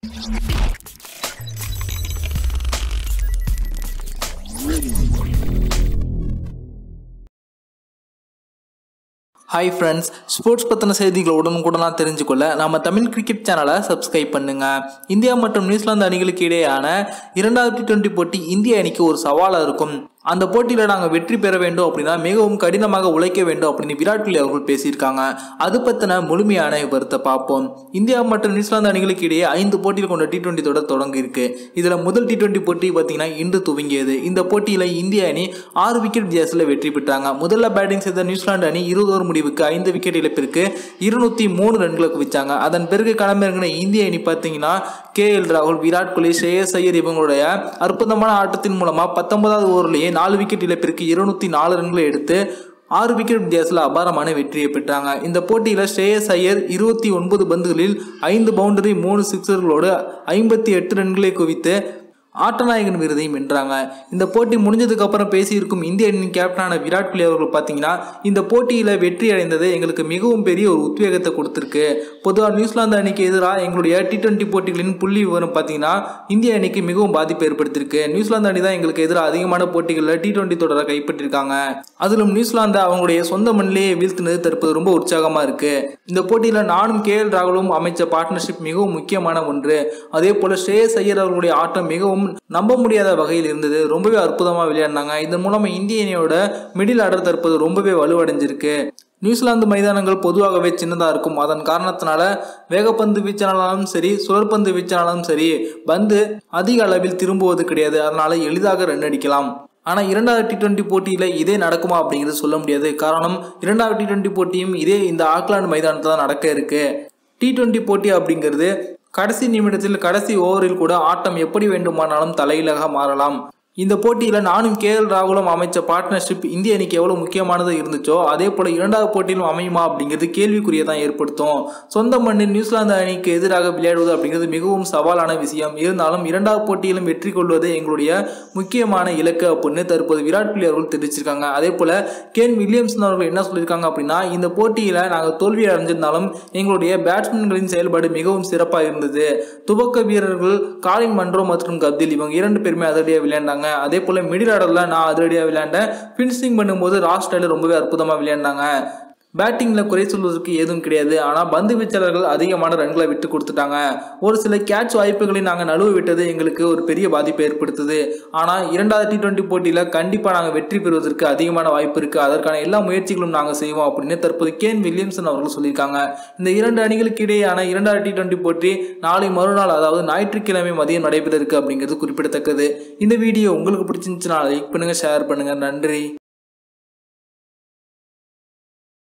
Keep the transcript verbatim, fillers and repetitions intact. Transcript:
Hi friends, sports பற்றின செய்திகளை உடனுக்குடனாக தெரிஞ்சுக்கொள்ள நம்ம தமிழ் கிரிக்கெட் சேனலை சப்ஸ்கிரைப் பண்ணுங்க. இந்தியா மற்றும் நியூசிலாந்து அணிகளுக்கு இடையேயான இரண்டாவது டி டுவெண்ட்டி போட்டி இந்திய அணிக்கு ஒரு சவாலாக இருக்கும். அந்த போட்டியில் நாங்கள் வெற்றி பெற வேண்டும் அப்படின்னா மிகவும் கடினமாக உழைக்க வேண்டும் அப்படின்னு விராட் கோலி அவர்கள் பேசியிருக்காங்க. அது பற்றின முழுமையான விவரத்தை பார்ப்போம். இந்தியா மற்றும் நியூசிலாந்து அணிகளுக்கு இடையே ஐந்து போட்டியில் கொண்ட டி டுவெண்ட்டி தொடர் தொடங்கி இருக்கு. இதில் முதல் டி டுவெண்ட்டி போட்டி பார்த்தீங்கன்னா இன்று துவங்கியது. இந்த போட்டியில் இந்திய அணி ஆறு விக்கெட் வித்தியாசத்தில் வெற்றி பெற்றாங்க. முதல்ல பேட்டிங் செய்த நியூசிலாந்து அணி இருபது ஓவர் முடிவுக்கு ஐந்து விக்கெட் இழப்பிற்கு இருநூத்தி மூணு ரன்களை குவிச்சாங்க. அதன் பிறகு களமிறங்கின இந்திய அணி பார்த்தீங்கன்னா கே எல் ராகுல், விராட் கோலி, ஸ்ரேயஸ் ஐயர் இவங்களுடைய அற்புதமான ஆட்டத்தின் மூலமா பத்தொன்பதாவது ஓவரிலேயே நாலு விக்கெட் இழப்பிற்கு இருநூத்தி நாலு ரன்களை எடுத்து ஆறு விக்கெட் வித்தியாசத்தில் அபாரமான வெற்றியை பெற்றாங்க. இந்த போட்டியில் ஸ்ரேயஸ் ஐயர் இருபத்தி ஒன்பது பந்துகளில் ஐந்து பவுண்டரி மூணு சிக்ஸர்களோடு ஐம்பத்தி எட்டு ரன்களை குவித்து ஆட்டநாயகன் விருதையும் வென்றாங்க. இந்த போட்டி முடிஞ்சதுக்கு அப்புறம் பேசியிருக்கும் இந்திய அணியின் கேப்டனான விராட் கோலி அவர்கள் பார்த்தீங்கன்னா இந்த போட்டியில் வெற்றி அடைந்தது எங்களுக்கு மிகவும் பெரிய ஒரு உத்வேகத்தை கொடுத்துருக்கு. பொதுவாக நியூசிலாந்து அணிக்கு எதிராக எங்களுடைய டி டுவெண்ட்டி போட்டிகளின் புள்ளி விவரம் பார்த்தீங்கன்னா இந்திய அணிக்கு மிகவும் பாதிப்பு ஏற்படுத்தியிருக்கு. நியூசிலாந்து அணி தான் எங்களுக்கு எதிராக அதிகமான போட்டிகளில் டி டுவெண்ட்டி தொடரை கைப்பற்றிருக்காங்க. அதிலும் நியூசிலாந்து அவங்களுடைய சொந்த மண்ணிலேயே வீழ்த்தினது தற்போது ரொம்ப உற்சாகமாக இருக்கு. இந்த போட்டியில் நானும் கே எல் ராகுலும் அமைச்ச பார்ட்னர்ஷிப் மிகவும் முக்கியமான ஒன்று. அதே போல ஸ்ரேயஸ் ஐயர் அவர்களுடைய ஆட்டம் மிகவும் நம்ப முடியாத வகையில் இருந்தது. ரொம்பவே அற்புதமாக விளையாடினாங்க. இதன் மூலமா இந்திய அணியோட மிடில் ஆர்டர் தற்போது ரொம்பவே வலுவடைஞ்சிருக்கு. நியூசிலாந்து மைதானங்கள் பொதுவாகவே சின்னதாக இருக்கும். அதன் காரணத்தினால வேகப்பந்து வீச்சானாலும் சரி, சுழற்பந்து வீச்சானாலும் சரி, பந்து அதிக அளவில் திரும்புவது கிடையாது. அதனால எளிதாக ரன் அடிக்கலாம். ஆனால் இரண்டாவது டி டுவெண்ட்டி போட்டியில் இதே நடக்குமா அப்படிங்கிறது சொல்ல முடியாது. காரணம், இரண்டாவது டி டுவெண்ட்டி போட்டியும் இதே இந்த ஆக்லாந்து மைதானத்தில் தான் நடக்க இருக்கு. டி டுவெண்ட்டி போட்டி அப்படிங்கிறது கடைசி நிமிடத்தில் கடைசி ஓவரில் கூட ஆட்டம் எப்படி வேண்டுமானாலும் தலையிலாக மாறலாம். இந்த போட்டியில் நானும் கே எல் ராகுலும் அமைச்ச பார்ட்னர்ஷிப் இந்திய அணிக்கு எவ்வளோ முக்கியமானது இருந்துச்சோ அதே போல் இரண்டாவது போட்டியிலும் அமையுமா அப்படிங்கிறது கேள்விக்குறியை தான் ஏற்படுத்தும். சொந்த மண்ணில் நியூசிலாந்து அணிக்கு எதிராக விளையாடுவது அப்படிங்கிறது மிகவும் சவாலான விஷயம். இருந்தாலும் இரண்டாவது போட்டியிலும் வெற்றி கொள்வது எங்களுடைய முக்கியமான இலக்கு அப்படின்னு தற்போது விராட் கோலி அவர்கள் தெரிவிச்சிருக்காங்க. அதே போல் கேன் வில்லியம்சன் அவர்கள் என்ன சொல்லியிருக்காங்க அப்படின்னா இந்த போட்டியில் நாங்கள் தோல்வி அடைஞ்சிருந்தாலும் எங்களுடைய பேட்ஸ்மேன்களின் செயல்பாடு மிகவும் சிறப்பாக இருந்தது. துவக்க வீரர்கள் காலின் மன்றோ மற்றும் கப்தில் இவங்க இரண்டு பேருமே அதிரடியாக விளையாண்டாங்க. அதே போல மிடில் ஆர்டர்ல நான் அதிரடியா விளையாண்டேன். பினிஷிங் பண்ணும்போது ராஸ் டெய்லர் ரொம்பவே அற்புதமா விளையாண்டாங்க. பேட்டிங்ல குறை சொல்வதற்கு எதுவும் கிடையாது. ஆனால் பந்து வீச்சாளர்கள் அதிகமான ரன்களை விட்டு கொடுத்துட்டாங்க. ஒரு சில கேட்ச் வாய்ப்புகளை நாங்கள் நழுவ விட்டது எங்களுக்கு ஒரு பெரிய பாதிப்பை ஏற்படுத்துது. ஆனால் இரண்டாவது டி டுவெண்ட்டி போட்டியில் கண்டிப்பாக நாங்கள் வெற்றி பெறுவதற்கு அதிகமான வாய்ப்பு இருக்குது. அதற்கான எல்லா முயற்சிகளும் நாங்கள் செய்வோம் அப்படின்னு தற்போது கேன் வில்லியம்சன் அவர்கள் சொல்லியிருக்காங்க. இந்த இரண்டு அணிகளுக்கு இடையேயான இரண்டாவது டி டுவெண்ட்டி போட்டி நாளை மறுநாள், அதாவது ஞாயிற்றுக்கிழமை மதியம் நடைபெற இருக்கு அப்படிங்கிறது குறிப்பிடத்தக்கது. இந்த வீடியோ உங்களுக்கு பிடிச்சிருந்துச்சுன்னா லைக் பண்ணுங்க, ஷேர் பண்ணுங்க. நன்றி.